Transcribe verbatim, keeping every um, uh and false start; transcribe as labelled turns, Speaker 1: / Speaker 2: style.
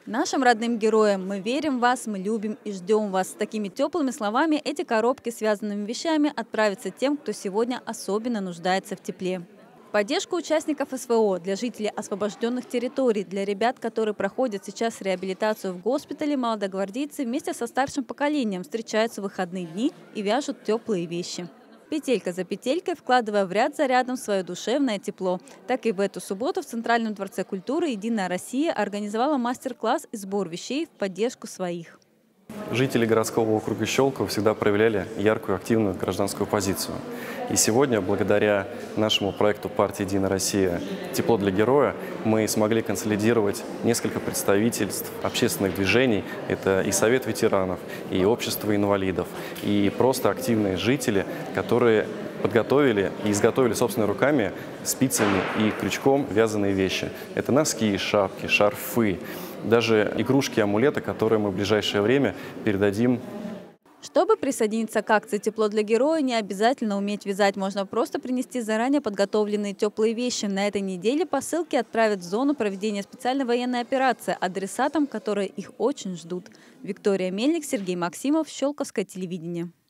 Speaker 1: Нашим родным героям мы верим в вас, мы любим и ждем вас. С такими теплыми словами эти коробки с связанными вещами отправятся тем, кто сегодня особенно нуждается в тепле. В поддержку участников СВО, для жителей освобожденных территорий, для ребят, которые проходят сейчас реабилитацию в госпитале, молодогвардейцы вместе со старшим поколением встречаются в выходные дни и вяжут теплые вещи. Петелька за петелькой, вкладывая в ряд за рядом свое душевное тепло. Так и в эту субботу в Центральном дворце культуры «Единая Россия» организовала мастер-класс и сбор вещей в поддержку своих.
Speaker 2: Жители городского округа Щелково всегда проявляли яркую, активную гражданскую позицию. И сегодня, благодаря нашему проекту партии «Единая Россия. Тепло для героя», мы смогли консолидировать несколько представительств общественных движений. Это и Совет ветеранов, и Общество инвалидов, и просто активные жители, которые подготовили и изготовили собственными руками спицами и крючком вязаные вещи. Это носки, шапки, шарфы, даже игрушки, амулеты, которые мы в ближайшее время передадим.
Speaker 1: Чтобы присоединиться к акции «Тепло для героя», не обязательно уметь вязать. Можно просто принести заранее подготовленные теплые вещи. На этой неделе посылки отправят в зону проведения специальной военной операции адресатам, которые их очень ждут. Виктория Мельник, Сергей Максимов, Щелковское телевидение.